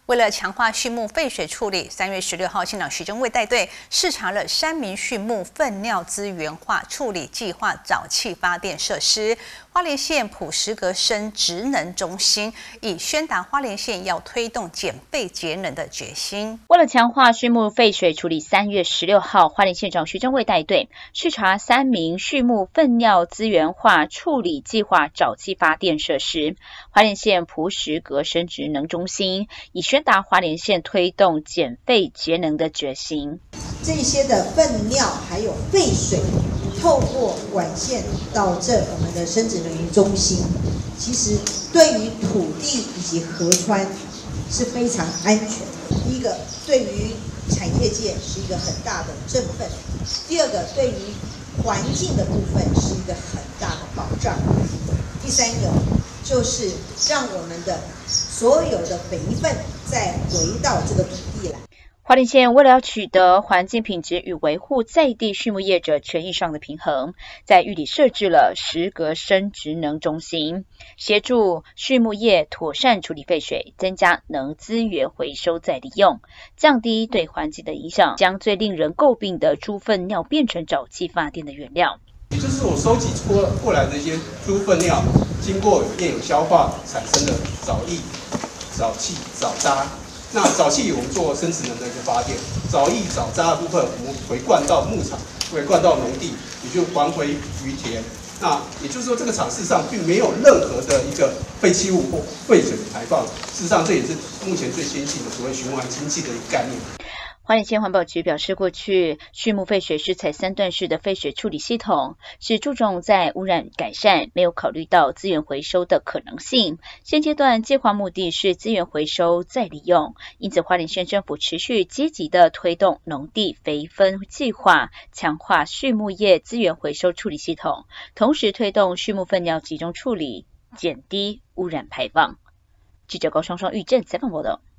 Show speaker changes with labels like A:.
A: 为了强化畜牧废水处理，3月16号，县长徐榛蔚带队视察了三民畜牧粪尿资源化处理计划沼气发电设施。花莲县普什格生职能中心以宣达花莲县要推动减废节能的决心。
B: 为了强化畜牧废水处理，3月16号，花莲县长徐榛蔚带队视察三民畜牧粪尿资源化处理计划沼气发电设施。花莲县普什格生职能中心以宣达花莲县推动减废节能的决心。
C: 这些的粪尿还有废水，透过管线到我们的生质能源中心，其实对于土地以及河川是非常安全的。第一个，对于产业界是一个很大的振奋；第二个，对于环境的部分是一个很大的保障；第三个，就是让我们的所有的肥分再回到这个土地来。
B: 花莲县为了要取得环境品质与维护在地畜牧业者权益上的平衡，在玉里设置了什格生职能中心，协助畜牧业妥善处理废水，增加能资源回收再利用，降低对环境的影响，将最令人诟病的猪粪尿变成沼气发电的原料。
D: 也就是我收集过来的一些猪粪尿，经过炼油消化产生的沼液、沼气、沼渣。那沼气我们做生质能的一个发电，沼液、沼渣的部分我们回灌到牧场，回灌到农地，也就还回于田。那也就是说，这个厂事实上并没有任何的一个废弃物或废水的排放。事实上，这也是目前最先进的所谓循环经济的一个概念。
B: 花莲县环保局表示，过去畜牧废水是采3段式的废水处理系统，只注重在污染改善，没有考虑到资源回收的可能性。现阶段计划目的是资源回收再利用，因此花莲县政府持续积极的推动农地肥分计划，强化畜牧业资源回收处理系统，同时推动畜牧粪尿集中处理，减低污染排放。记者高双双、玉正采访报道。